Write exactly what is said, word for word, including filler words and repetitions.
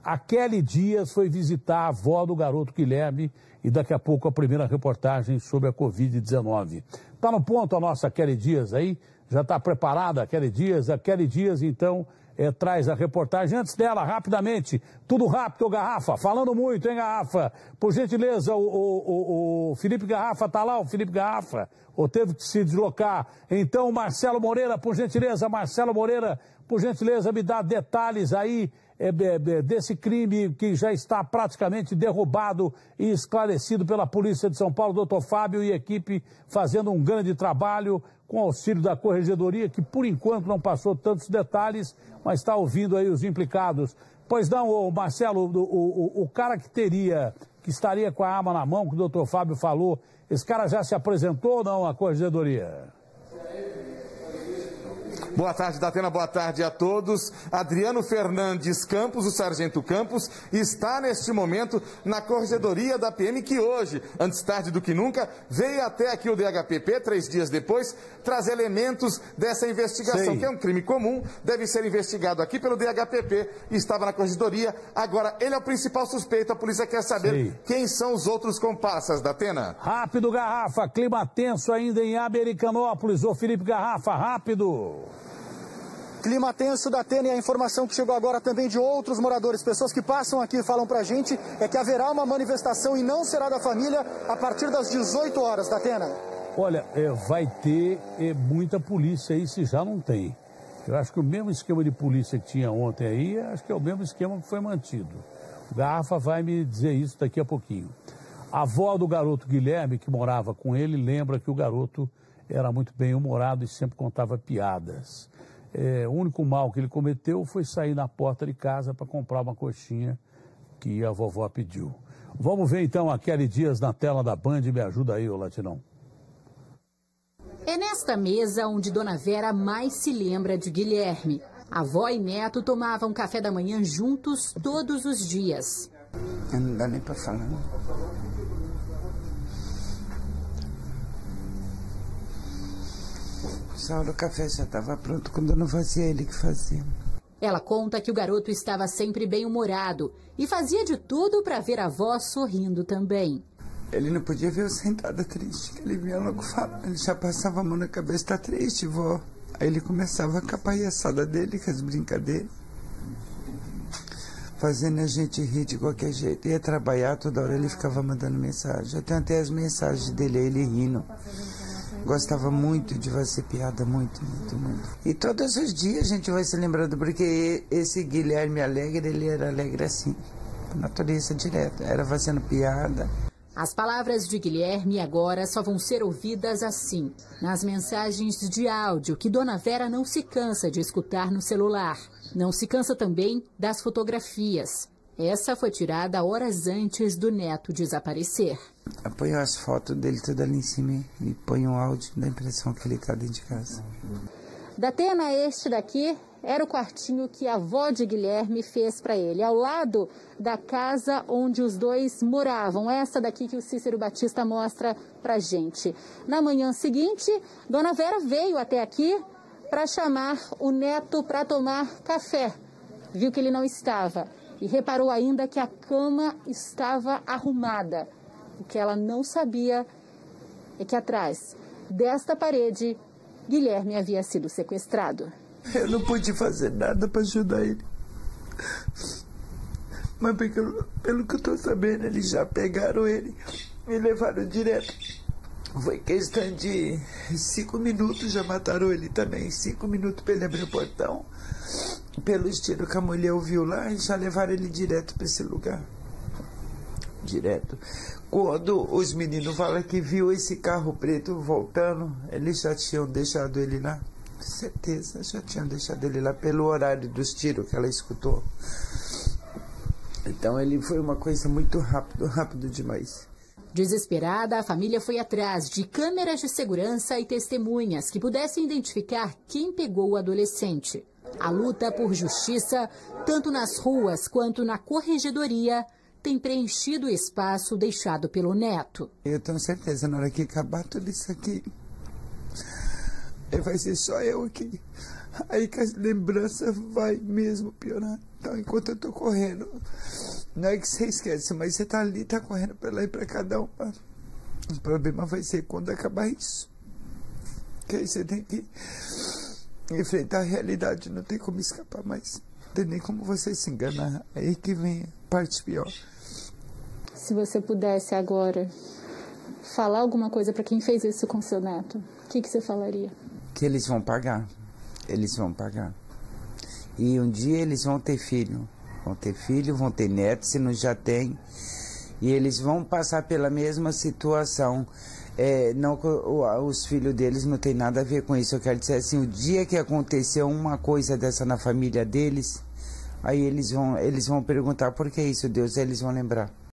A Kelly Dias foi visitar a avó do garoto Guilherme e daqui a pouco a primeira reportagem sobre a covid dezenove. Está no ponto a nossa Kelly Dias aí? Já está preparada a Kelly Dias? A Kelly Dias, então, é, traz a reportagem. Antes dela, rapidamente, tudo rápido, Garrafa, falando muito, hein, Garrafa? Por gentileza, o, o, o Felipe Garrafa está lá, o Felipe Garrafa, ou teve que se deslocar. Então, Marcelo Moreira, por gentileza, Marcelo Moreira, por gentileza, me dá detalhes aí é, é, desse crime que já está praticamente derrubado e esclarecido pela Polícia de São Paulo. Doutor Fábio e equipe fazendo um grande trabalho com auxílio da Corregedoria, que por enquanto não passou tantos detalhes, mas está ouvindo aí os implicados. Pois não, ô Marcelo, o, o, o cara que teria, que estaria com a arma na mão, que o doutor Fábio falou, esse cara já se apresentou ou não à Corregedoria? Boa tarde, Datena, boa tarde a todos. Adriano Fernandes Campos, o Sargento Campos, está neste momento na Corregedoria da P M, que hoje, antes tarde do que nunca, veio até aqui o D H P P, três dias depois, trazer elementos dessa investigação, Sim. que é um crime comum, deve ser investigado aqui pelo D H P P, estava na Corregedoria, agora ele é o principal suspeito, a polícia quer saber Sim. quem são os outros comparsas, Datena. Rápido, Garrafa, clima tenso ainda em Americanópolis, ô Felipe Garrafa, rápido. Clima tenso da Atena, e a informação que chegou agora também de outros moradores, pessoas que passam aqui e falam pra gente, é que haverá uma manifestação e não será da família a partir das dezoito horas, da Atena. Olha, é, vai ter é, muita polícia aí, se já não tem. Eu acho que o mesmo esquema de polícia que tinha ontem aí, acho que é o mesmo esquema que foi mantido. O Garrafa vai me dizer isso daqui a pouquinho. A avó do garoto Guilherme, que morava com ele, lembra que o garoto era muito bem-humorado e sempre contava piadas. É, o único mal que ele cometeu foi sair na porta de casa para comprar uma coxinha que a vovó pediu. Vamos ver então a Kelly Dias na tela da Band. Me ajuda aí, ô Latinão. É nesta mesa onde Dona Vera mais se lembra de Guilherme. A avó e neto tomavam café da manhã juntos todos os dias. Não dá nem para falar, não. O café já estava pronto quando eu não fazia, ele que fazia. Ela conta que o garoto estava sempre bem-humorado e fazia de tudo para ver a avó sorrindo também. Ele não podia ver eu sentada triste, que ele vinha logo falar. Ele já passava a mão na cabeça, tá triste, vó. Aí ele começava com a palhaçada dele, com as brincadeiras, fazendo a gente rir de qualquer jeito. Ia trabalhar, toda hora ele ficava mandando mensagem. Eu tenho até as mensagens dele, ele rindo. Gostava muito de fazer piada, muito, muito, muito. E todos os dias a gente vai se lembrando, porque esse Guilherme Alegre, ele era alegre assim, natureza direta, era fazendo piada. As palavras de Guilherme agora só vão ser ouvidas assim, nas mensagens de áudio que Dona Vera não se cansa de escutar no celular. Não se cansa também das fotografias. Essa foi tirada horas antes do neto desaparecer. Eu ponho as fotos dele tudo ali em cima e ponho um áudio da impressão que ele está dentro de casa. Datena, este daqui era o quartinho que a avó de Guilherme fez para ele, ao lado da casa onde os dois moravam. Essa daqui que o Cícero Batista mostra pra gente. Na manhã seguinte, Dona Vera veio até aqui para chamar o neto para tomar café. Viu que ele não estava e reparou ainda que a cama estava arrumada. O que ela não sabia é que atrás desta parede, Guilherme havia sido sequestrado. Eu não pude fazer nada para ajudar ele. Mas pelo, pelo que eu estou sabendo, eles já pegaram ele e levaram direto. Foi questão de cinco minutos, já mataram ele também. Cinco minutos para ele abrir o portão. Pelos tiros que a mulher ouviu lá, e já levaram ele direto para esse lugar. Direto. Quando os meninos falam que viu esse carro preto voltando, eles já tinham deixado ele lá. Com certeza, já tinham deixado ele lá pelo horário dos tiros que ela escutou. Então ele foi uma coisa muito rápido, rápido demais. Desesperada, a família foi atrás de câmeras de segurança e testemunhas que pudessem identificar quem pegou o adolescente. A luta por justiça, tanto nas ruas quanto na corregedoria, tem preenchido o espaço deixado pelo neto. Eu tenho certeza, na hora que acabar tudo isso aqui, vai ser só eu aqui. Aí que a lembrança vai mesmo piorar. Então, enquanto eu tô correndo, não é que você esquece, mas você tá ali, tá correndo pra lá e pra cada uma. O problema vai ser quando acabar isso. Que aí você tem que enfrentar a realidade, não tem como escapar mais. Não tem nem como você se enganar. É aí que vem a parte pior. Se você pudesse agora falar alguma coisa para quem fez isso com seu neto, o que, que você falaria? Que eles vão pagar. Eles vão pagar. E um dia eles vão ter filho. Vão ter filho, vão ter neto, se não já tem. E eles vão passar pela mesma situação. É, não, os filhos deles não tem nada a ver com isso. Eu quero dizer assim, o dia que aconteceu uma coisa dessa na família deles, aí eles vão, eles vão perguntar por que isso, Deus, eles vão lembrar.